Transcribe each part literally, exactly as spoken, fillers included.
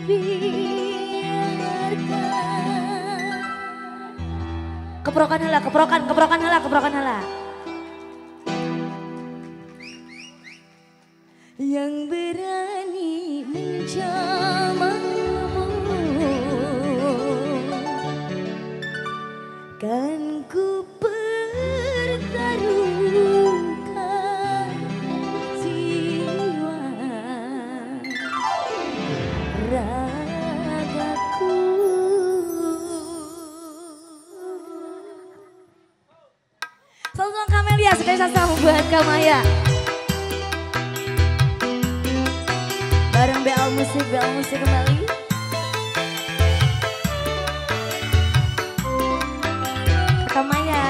biarkan. Keprokan heula, keprokan, keprokan heula, keprokan heula. Yang berani menjamahmu kan ku pertaruhkan jiwa ragaku. Selamat Kamelia, sekali salam buat Kamaya. Bareng B L Musik, B L Musik kembali. Kakak Maya.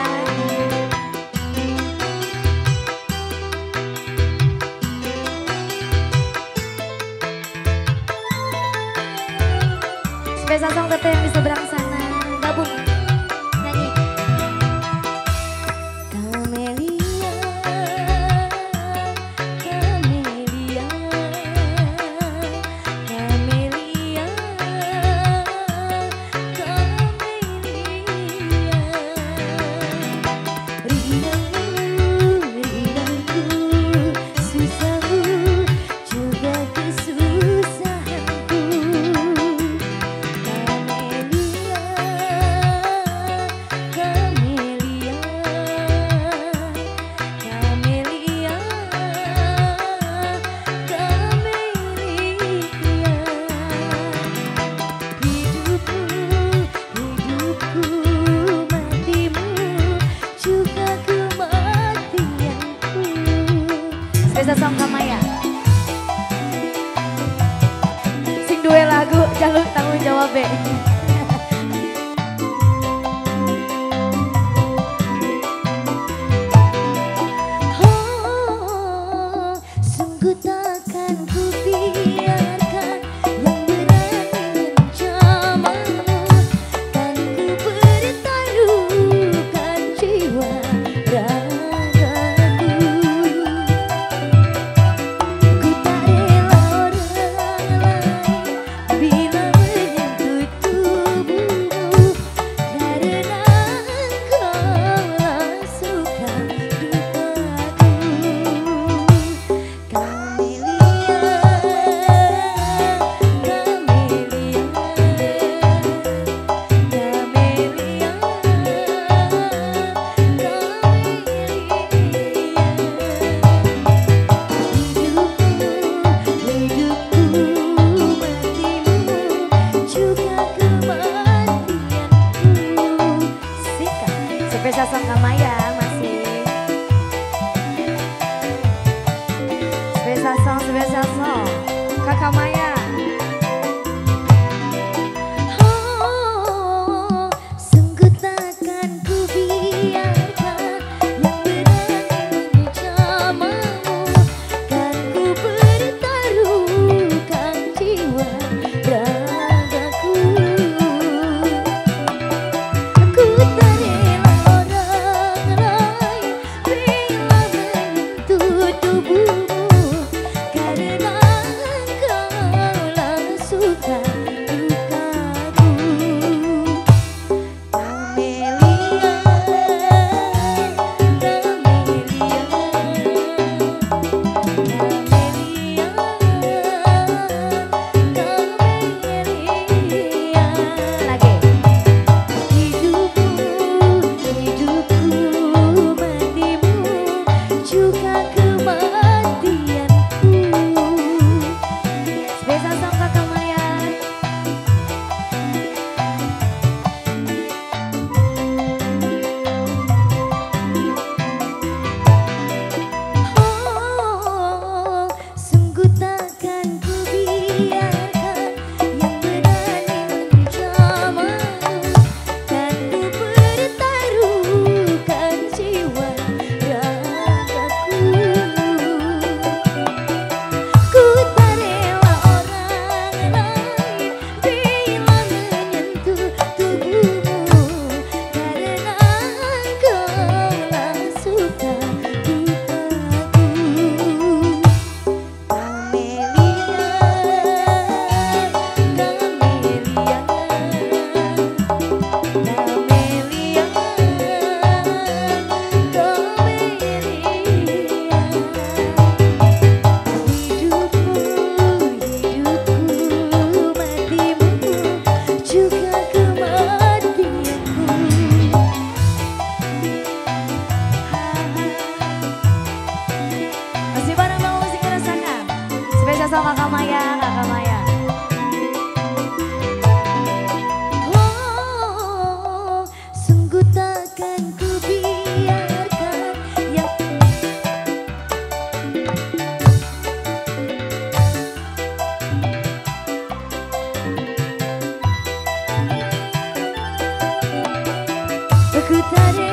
Spesial song teteh yang di seberang sana. Gabung. Nyanyi. Kamelia, Kamelia. Kamelia, Kamelia. Ringanmu, ringanku, susahmu, juga kesusahanku. Kamelia, Kamelia, Kamelia, Kamelia. Hidupku, hidupku, matimu, juga kematianku. Spesial song Kamaya. Sing duwe lagu jaluk tanggung jawab be. Oh, sungguh takkan ku biarkan yang berani menjamahmu, kan ku pertaruhkan jiwa ragaku. Ku tak rela orang lain bila menyentuh Dari